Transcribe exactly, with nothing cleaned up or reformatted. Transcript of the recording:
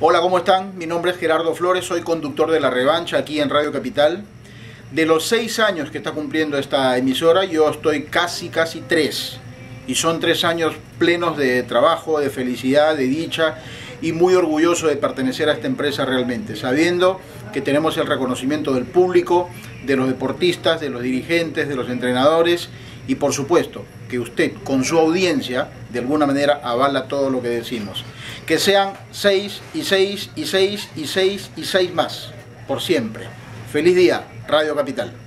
Hola, ¿cómo están? Mi nombre es Gerardo Flores, soy conductor de La Revancha aquí en Radio Capital. De los seis años que está cumpliendo esta emisora, yo estoy casi, casi tres. Y son tres años plenos de trabajo, de felicidad, de dicha y muy orgulloso de pertenecer a esta empresa realmente, sabiendo que tenemos el reconocimiento del público, de los deportistas, de los dirigentes, de los entrenadores y por supuesto que usted con su audiencia de alguna manera avala todo lo que decimos. Que sean seis y seis y seis y seis y seis más, por siempre. Feliz día, Radio Capital.